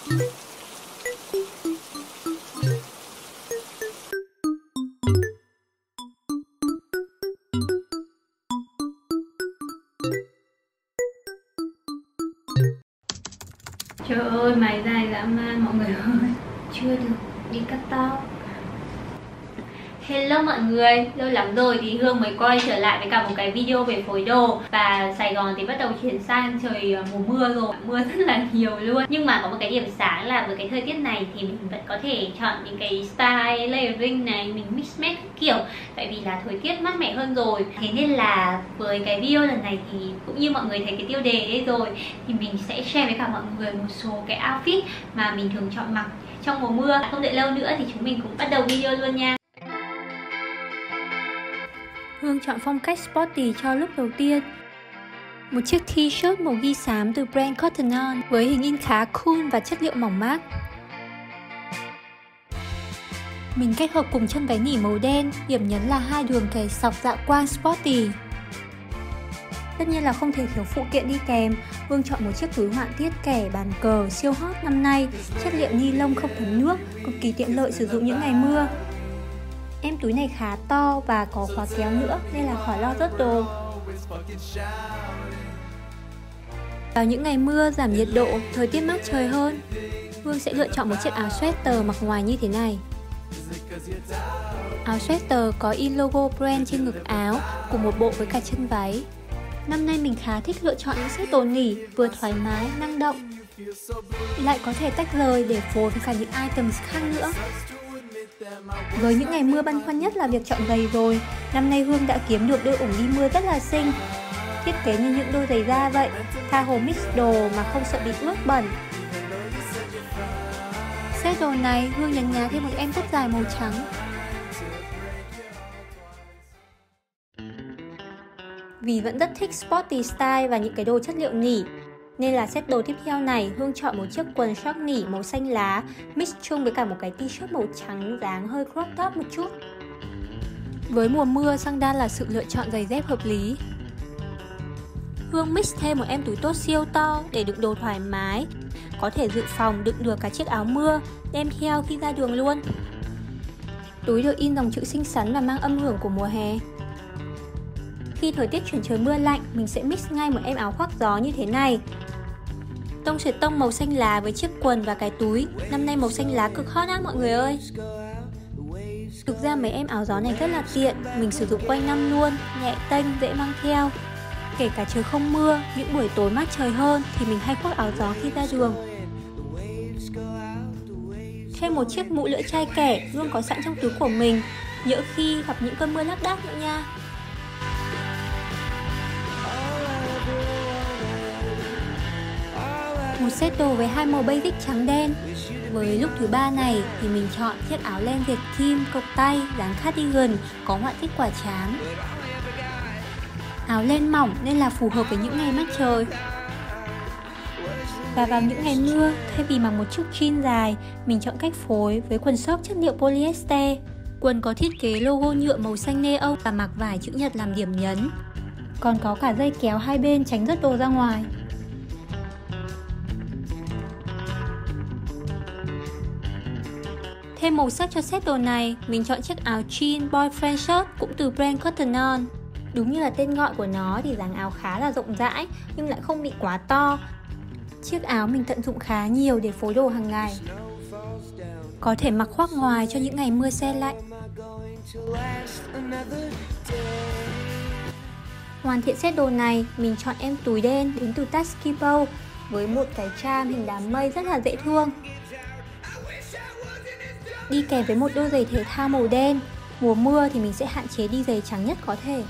Trời ơi, mày dài dã man mọi người ơi. Chưa được đi cắt tóc. Hello mọi người, lâu lắm rồi thì Hương mới quay trở lại với cả một cái video về phối đồ. Và Sài Gòn thì bắt đầu chuyển sang trời mùa mưa rồi, mưa rất là nhiều luôn. Nhưng mà có một cái điểm sáng là với cái thời tiết này thì mình vẫn có thể chọn những cái style layering này, mình mix match kiểu. Tại vì là thời tiết mát mẻ hơn rồi. Thế nên là với cái video lần này thì cũng như mọi người thấy cái tiêu đề đây rồi, thì mình sẽ share với cả mọi người một số cái outfit mà mình thường chọn mặc trong mùa mưa. Không đợi lâu nữa thì chúng mình cũng bắt đầu video luôn nha. Hương chọn phong cách sporty cho look đầu tiên. Một chiếc t-shirt màu ghi xám từ brand Cotton On với hình in khá cool và chất liệu mỏng mát. Mình kết hợp cùng chân váy nỉ màu đen, điểm nhấn là hai đường kẻ sọc dạ quang sporty. Tất nhiên là không thể thiếu phụ kiện đi kèm. Hương chọn một chiếc túi họa tiết kẻ bàn cờ siêu hot năm nay, chất liệu ni lông không thấm nước, cực kỳ tiện lợi sử dụng những ngày mưa. Em túi này khá to và có khóa kéo nữa nên là khỏi lo rớt đồ. Vào những ngày mưa giảm nhiệt độ, thời tiết mát trời hơn, Hương sẽ lựa chọn một chiếc áo sweater mặc ngoài như thế này. Áo sweater có in logo brand trên ngực áo cùng một bộ với cả chân váy. Năm nay mình khá thích lựa chọn những set đồ nỉ vừa thoải mái, năng động, lại có thể tách rời để phối với cả những items khác nữa. Với những ngày mưa băn khoăn nhất là việc chọn giày rồi. Năm nay Hương đã kiếm được đôi ủng đi mưa rất là xinh, thiết kế như những đôi giày da vậy, tha hồ mix đồ mà không sợ bị ướt bẩn. Set đồ này Hương nhấn nhá thêm một em tất dài màu trắng. Vì vẫn rất thích sporty style và những cái đồ chất liệu nỉ, nên là set đồ tiếp theo này Hương chọn một chiếc quần short nỉ màu xanh lá mix chung với cả một cái t-shirt màu trắng dáng hơi crop top một chút. Với mùa mưa, sandal là sự lựa chọn giày dép hợp lý. Hương mix thêm một em túi tốt siêu to để đựng đồ thoải mái, có thể dự phòng đựng được cả chiếc áo mưa, đem theo khi ra đường luôn. Túi được in dòng chữ xinh xắn và mang âm hưởng của mùa hè. Khi thời tiết chuyển trời mưa lạnh, mình sẽ mix ngay một em áo khoác gió như thế này. Tông xuyệt tông màu xanh lá với chiếc quần và cái túi. Năm nay màu xanh lá cực hot á mọi người ơi. Thực ra mấy em áo gió này rất là tiện, mình sử dụng quanh năm luôn, nhẹ tênh, dễ mang theo. Kể cả trời không mưa, những buổi tối mát trời hơn thì mình hay khoác áo gió khi ra đường. Thêm một chiếc mũ lưỡi chai kẻ luôn có sẵn trong túi của mình, nhỡ khi gặp những cơn mưa lác đác nữa nha. Một set đồ với hai màu basic trắng đen. Với look thứ ba này thì mình chọn chiếc áo len dệt kim cộc tay dáng cardigan có họa tiết quả trám. Áo len mỏng nên là phù hợp với những ngày mát trời. Và vào những ngày mưa, thay vì mặc một chiếc jean dài, mình chọn cách phối với quần short chất liệu polyester. Quần có thiết kế logo nhựa màu xanh neon và mặc vải chữ nhật làm điểm nhấn. Còn có cả dây kéo hai bên tránh rớt đồ ra ngoài. Thêm màu sắc cho set đồ này, mình chọn chiếc áo jean boyfriend shirt cũng từ brand Cotton On. Đúng như là tên gọi của nó thì dáng áo khá là rộng rãi nhưng lại không bị quá to. Chiếc áo mình tận dụng khá nhiều để phối đồ hàng ngày. Có thể mặc khoác ngoài cho những ngày mưa se lạnh. Hoàn thiện set đồ này, mình chọn em túi đen đến từ Taskibo với một cái charm hình đám mây rất là dễ thương. Đi kèm với một đôi giày thể thao màu đen. Mùa mưa thì mình sẽ hạn chế đi giày trắng nhất có thể.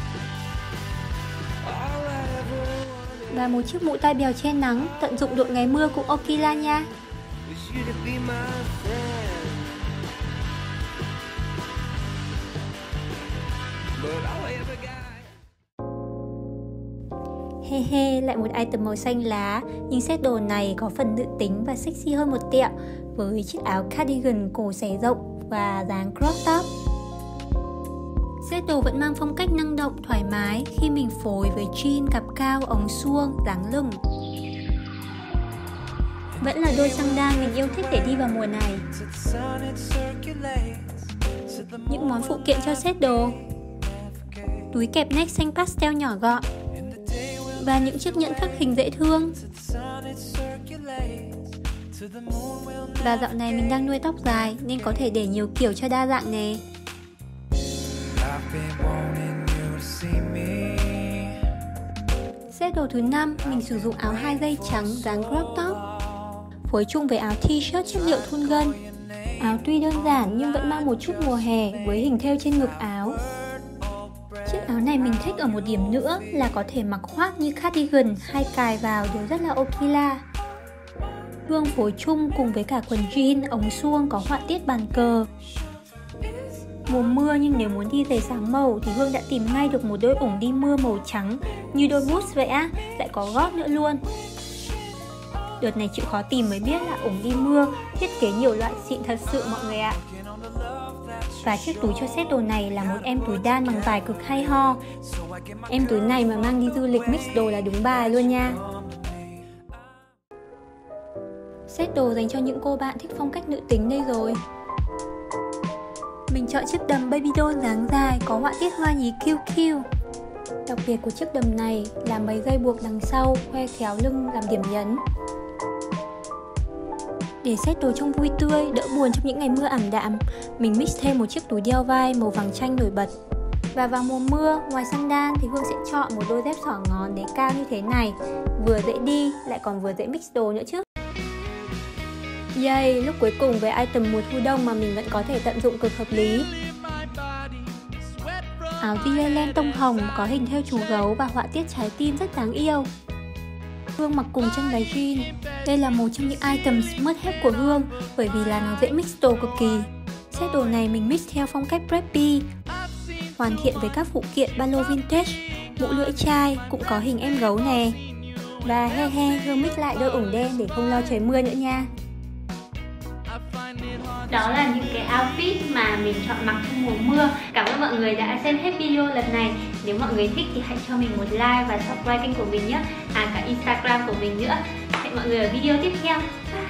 Và một chiếc mũ tai bèo che nắng, tận dụng đội ngày mưa cũng ok la nha. He he, lại một item màu xanh lá, nhưng set đồ này có phần nữ tính và sexy hơn một tẹo với chiếc áo cardigan cổ xẻ rộng và dáng crop top. Set đồ vẫn mang phong cách năng động, thoải mái khi mình phối với jean cặp cao, ống suông, dáng lửng. Vẫn là đôi xăng đan mình yêu thích để đi vào mùa này. Những món phụ kiện cho set đồ. Túi kẹp neck xanh pastel nhỏ gọn. Và những chiếc nhẫn khắc hình dễ thương. Và dạo này mình đang nuôi tóc dài nên có thể để nhiều kiểu cho đa dạng nè. Set đồ thứ 5, mình sử dụng áo 2 dây trắng dáng crop top, phối chung với áo t-shirt chất liệu thun gân. Áo tuy đơn giản nhưng vẫn mang một chút mùa hè với hình thêu trên ngực áo. Chiếc áo này mình thích ở một điểm nữa là có thể mặc khoác như cardigan hay cài vào đều rất là ok la. Hương phối chung cùng với cả quần jean, ống suông có họa tiết bàn cờ. Mùa mưa nhưng nếu muốn đi giày sáng màu thì Hương đã tìm ngay được một đôi ủng đi mưa màu trắng như đôi boots vậy á, lại có gót nữa luôn. Đợt này chịu khó tìm mới biết là ủng đi mưa thiết kế nhiều loại xịn thật sự mọi người ạ. Và chiếc túi cho set đồ này là một em túi đan bằng vải cực hay ho. Em túi này mà mang đi du lịch mix đồ là đúng bài luôn nha. Set đồ dành cho những cô bạn thích phong cách nữ tính đây rồi. Mình chọn chiếc đầm baby doll dáng dài có họa tiết hoa nhí QQ. Đặc biệt của chiếc đầm này là mấy dây buộc đằng sau khoe khéo lưng làm điểm nhấn. Để set đồ trông vui tươi, đỡ buồn trong những ngày mưa ảm đạm, mình mix thêm một chiếc túi đeo vai màu vàng chanh nổi bật. Và vào mùa mưa, ngoài xăng đan thì Hương sẽ chọn một đôi dép xỏ ngón đế cao như thế này. Vừa dễ đi, lại còn vừa dễ mix đồ nữa chứ. Yay, lúc cuối cùng với item mùa thu đông mà mình vẫn có thể tận dụng cực hợp lý. Áo tia len tông hồng có hình thêu chú gấu và họa tiết trái tim rất đáng yêu. Hương mặc cùng chân váy jean. Đây là một trong những items must have của Hương bởi vì là nó dễ mix đồ cực kỳ. Set đồ này mình mix theo phong cách preppy, hoàn thiện với các phụ kiện ba lô vintage, mũ lưỡi chai cũng có hình em gấu nè. Và Hương mix lại đôi ủng đen để không lo trời mưa nữa nha. Đó là những cái outfit mà mình chọn mặc trong mùa mưa. Cảm ơn mọi người đã xem hết video lần này. Nếu mọi người thích thì hãy cho mình một like và subscribe kênh của mình nhé. Cả Instagram của mình nữa. Hẹn mọi người ở video tiếp theo. Bye.